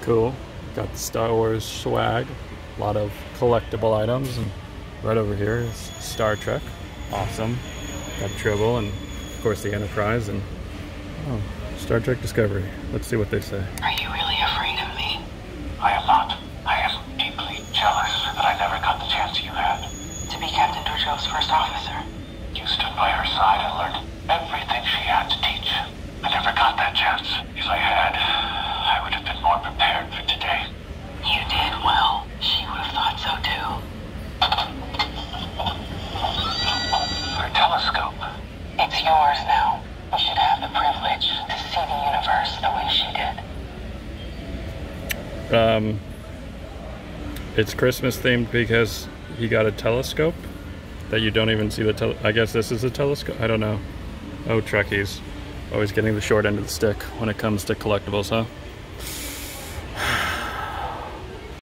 Cool. Got the Star Wars swag. A lot of collectible items. And right over here is Star Trek. Awesome. Got Tribble and of course the Enterprise and Star Trek Discovery. Let's see what they say. Are you really afraid of me? I am not. I am deeply jealous that I never got the chance you had. To be Captain Dorjov's first officer. You stood by her side and learned everything she had to teach. I never got that chance. If I had, I would have been more prepared for today. You did well. She would have thought so too. Her telescope. It's yours now. You should have the privilege to see the universe the way she did. It's Christmas themed because he got a telescope that you don't even see the I guess this is a telescope? I don't know. Oh, Trekkies. Always getting the short end of the stick when it comes to collectibles, huh?